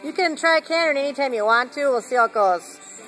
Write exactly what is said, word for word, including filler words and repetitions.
You can try Cannon anytime you want to. We'll see how it goes.